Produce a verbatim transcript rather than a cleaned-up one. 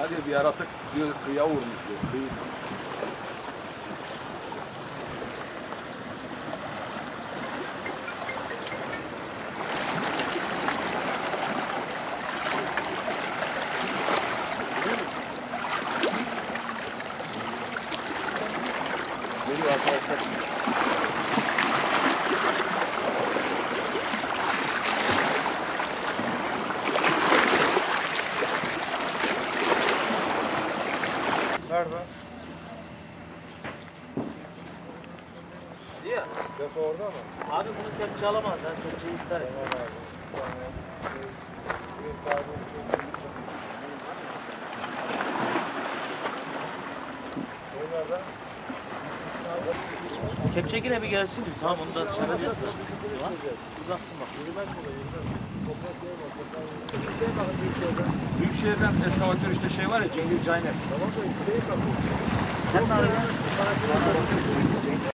diyor bir yaratık diyor kıyıya vurmuş diyor. Kıyı. Geliyor arkadaşlar. Nerede? Diyor. Depo orada mı? Abi bunu kepçe alamaz. Ben kepçeyi isterim. Tamam abi. Bir saniye. Bir- bir saniye. O nerede? Kepçe yine bir gelsin diyor. Tamam onu da çağıracağız. Bir baksın bak. Büyükşehir'den eskavatör işte şey var ya Cengiz Cayner. Sen ne arıyorsun?